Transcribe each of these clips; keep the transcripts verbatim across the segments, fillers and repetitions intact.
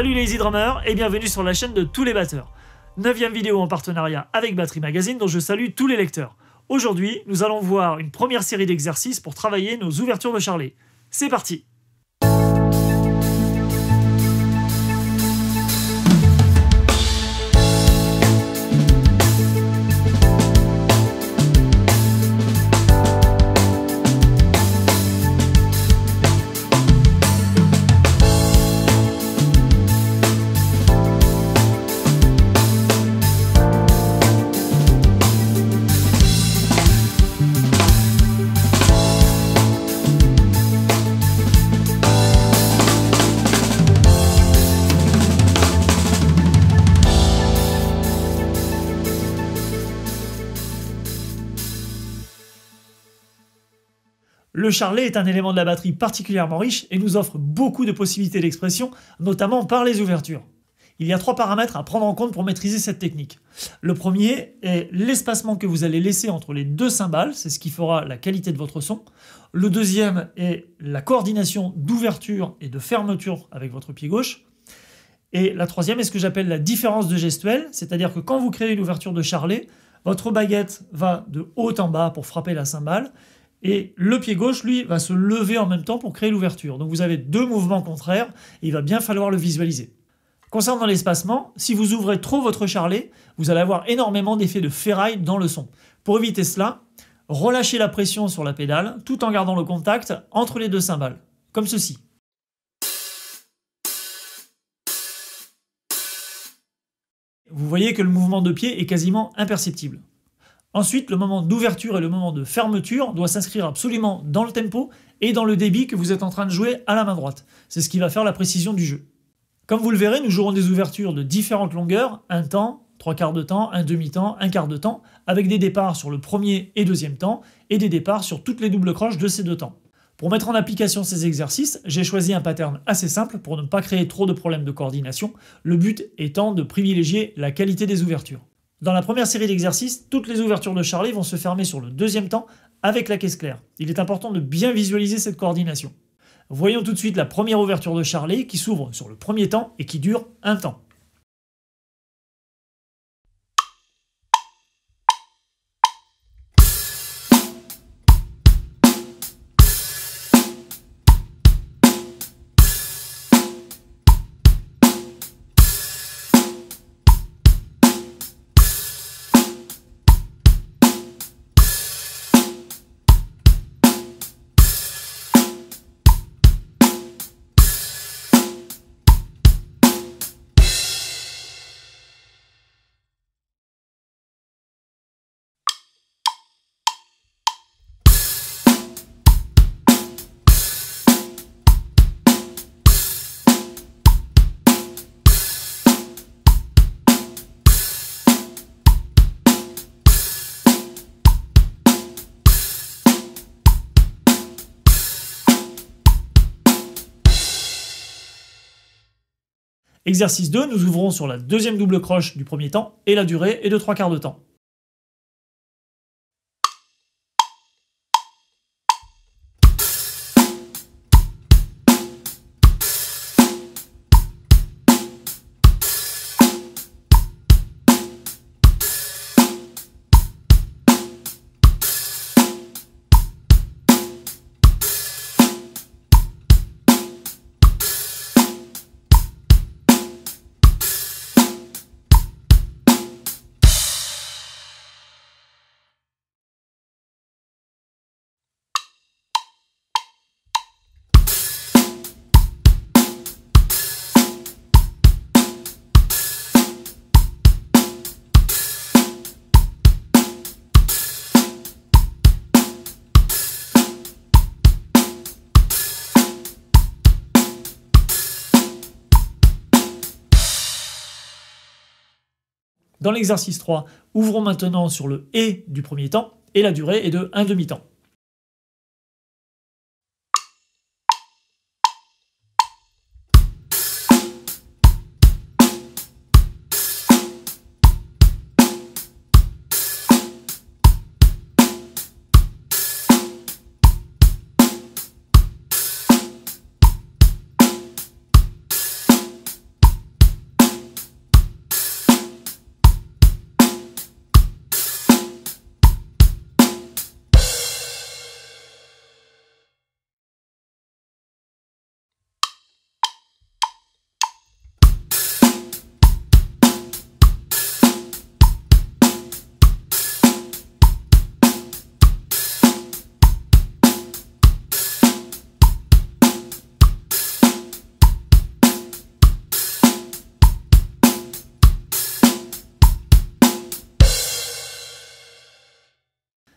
Salut les Easy Drummers et bienvenue sur la chaîne de tous les batteurs. Neuvième vidéo en partenariat avec Battery Magazine dont je salue tous les lecteurs. Aujourd'hui, nous allons voir une première série d'exercices pour travailler nos ouvertures de charlet. C'est parti! Le charlet est un élément de la batterie particulièrement riche et nous offre beaucoup de possibilités d'expression, notamment par les ouvertures. Il y a trois paramètres à prendre en compte pour maîtriser cette technique. Le premier est l'espacement que vous allez laisser entre les deux cymbales, c'est ce qui fera la qualité de votre son. Le deuxième est la coordination d'ouverture et de fermeture avec votre pied gauche. Et la troisième est ce que j'appelle la différence de gestuelle, c'est-à-dire que quand vous créez une ouverture de charlet, votre baguette va de haut en bas pour frapper la cymbale, et le pied gauche, lui, va se lever en même temps pour créer l'ouverture. Donc vous avez deux mouvements contraires, et il va bien falloir le visualiser. Concernant l'espacement, si vous ouvrez trop votre charlet, vous allez avoir énormément d'effets de ferraille dans le son. Pour éviter cela, relâchez la pression sur la pédale, tout en gardant le contact entre les deux cymbales, comme ceci. Vous voyez que le mouvement de pied est quasiment imperceptible. Ensuite, le moment d'ouverture et le moment de fermeture doit s'inscrire absolument dans le tempo et dans le débit que vous êtes en train de jouer à la main droite. C'est ce qui va faire la précision du jeu. Comme vous le verrez, nous jouerons des ouvertures de différentes longueurs, un temps, trois quarts de temps, un demi-temps, un quart de temps, avec des départs sur le premier et deuxième temps et des départs sur toutes les doubles croches de ces deux temps. Pour mettre en application ces exercices, j'ai choisi un pattern assez simple pour ne pas créer trop de problèmes de coordination, le but étant de privilégier la qualité des ouvertures. Dans la première série d'exercices, toutes les ouvertures de charlet vont se fermer sur le deuxième temps avec la caisse claire. Il est important de bien visualiser cette coordination. Voyons tout de suite la première ouverture de charlet qui s'ouvre sur le premier temps et qui dure un temps. Exercice deux, nous ouvrons sur la deuxième double croche du premier temps et la durée est de trois quarts de temps. Dans l'exercice trois, ouvrons maintenant sur le « et » du premier temps et la durée est de un demi-temps.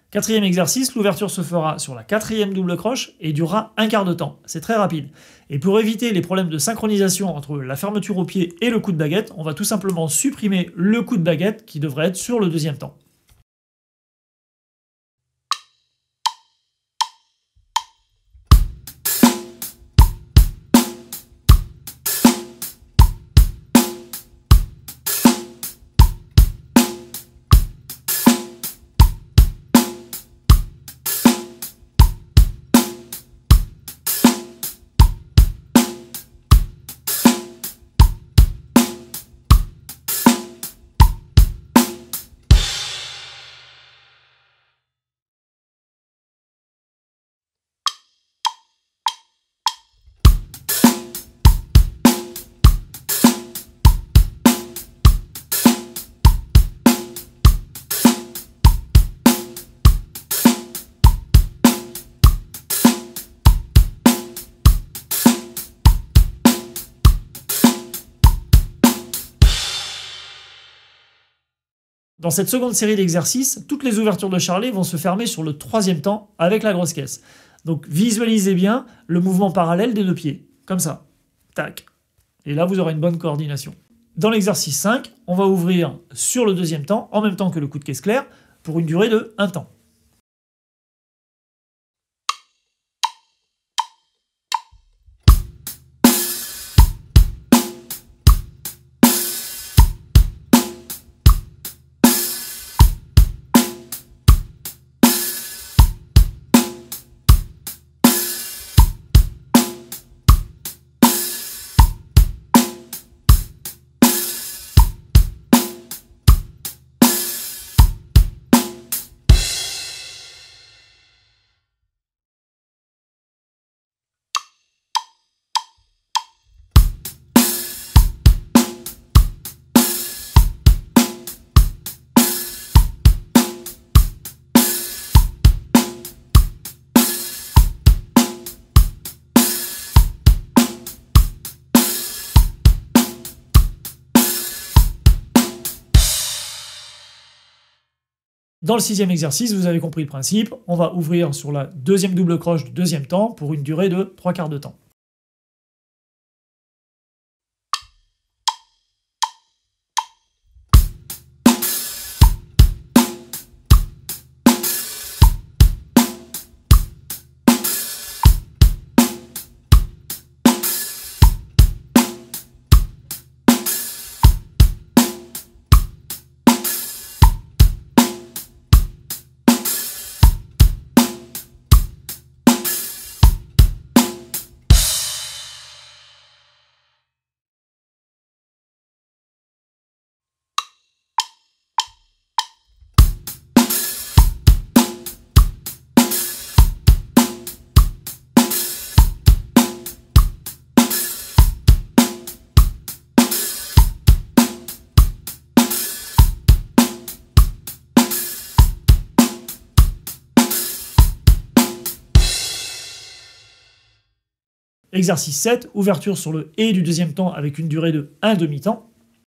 Quatrième exercice, l'ouverture se fera sur la quatrième double croche et durera un quart de temps. C'est très rapide. Et pour éviter les problèmes de synchronisation entre la fermeture au pied et le coup de baguette, on va tout simplement supprimer le coup de baguette qui devrait être sur le deuxième temps. Dans cette seconde série d'exercices, toutes les ouvertures de charlet vont se fermer sur le troisième temps avec la grosse caisse. Donc visualisez bien le mouvement parallèle des deux pieds, comme ça. Tac. Et là, vous aurez une bonne coordination. Dans l'exercice cinq, on va ouvrir sur le deuxième temps, en même temps que le coup de caisse clair, pour une durée de un temps. Dans le sixième exercice, vous avez compris le principe, on va ouvrir sur la deuxième double croche du deuxième temps pour une durée de trois quarts de temps. Exercice sept, ouverture sur le et du deuxième temps avec une durée de un demi-temps.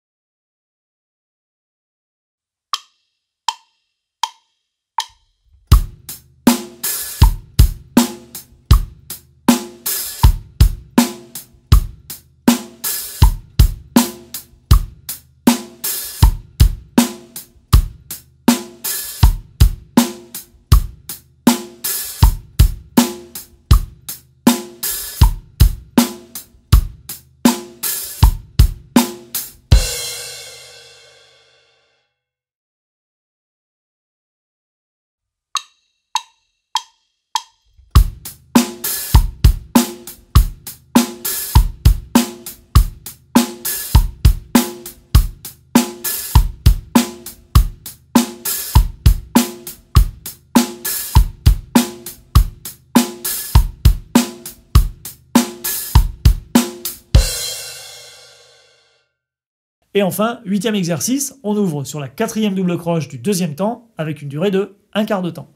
Et enfin, huitième exercice, on ouvre sur la quatrième double croche du deuxième temps avec une durée de un quart de temps.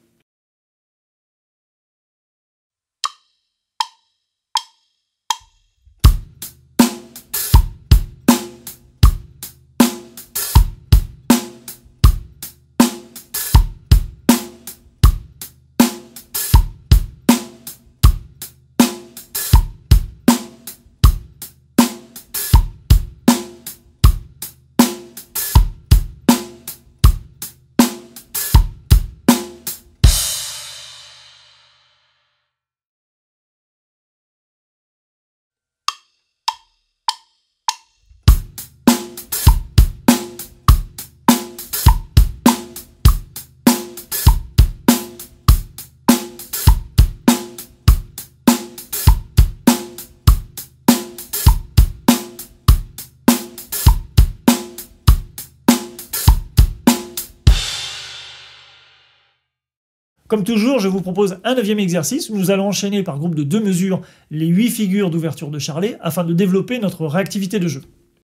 Comme toujours, je vous propose un neuvième exercice où nous allons enchaîner par groupe de deux mesures les huit figures d'ouverture de charlet afin de développer notre réactivité de jeu.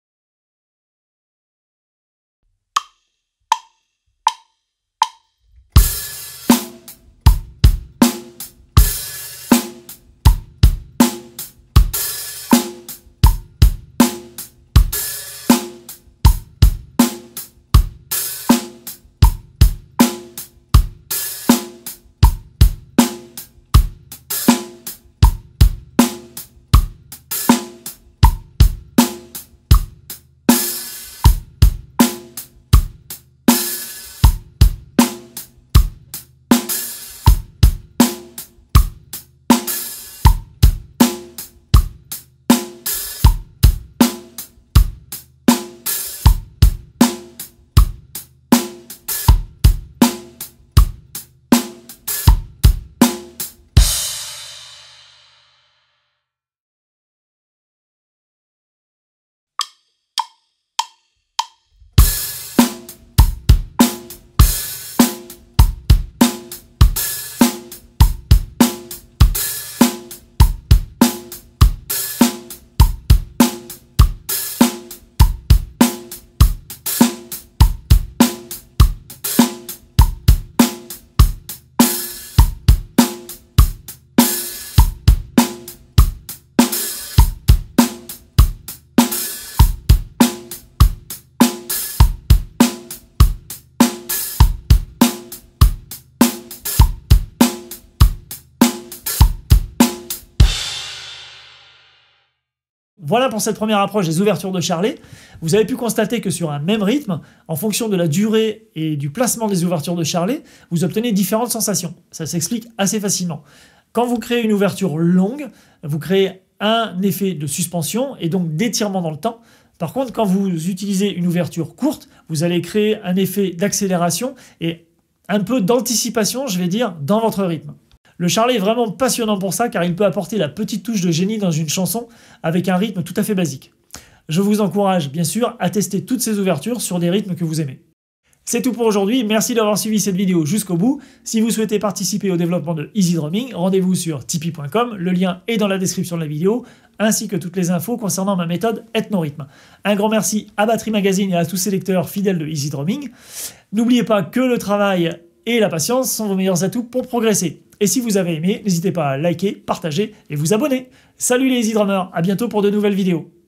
Voilà pour cette première approche des ouvertures de charlet. Vous avez pu constater que sur un même rythme, en fonction de la durée et du placement des ouvertures de charlet, vous obtenez différentes sensations. Ça s'explique assez facilement. Quand vous créez une ouverture longue, vous créez un effet de suspension et donc d'étirement dans le temps. Par contre, quand vous utilisez une ouverture courte, vous allez créer un effet d'accélération et un peu d'anticipation, je vais dire, dans votre rythme. Le charlet est vraiment passionnant pour ça car il peut apporter la petite touche de génie dans une chanson avec un rythme tout à fait basique. Je vous encourage bien sûr à tester toutes ces ouvertures sur des rythmes que vous aimez. C'est tout pour aujourd'hui, merci d'avoir suivi cette vidéo jusqu'au bout. Si vous souhaitez participer au développement de Easy Drumming, rendez-vous sur tipeee point com, le lien est dans la description de la vidéo, ainsi que toutes les infos concernant ma méthode Ethnorhythm. Un grand merci à Battery Magazine et à tous ces lecteurs fidèles de Easy Drumming. N'oubliez pas que le travail et la patience sont vos meilleurs atouts pour progresser. Et si vous avez aimé, n'hésitez pas à liker, partager et vous abonner. Salut les Easy Drummers, à bientôt pour de nouvelles vidéos.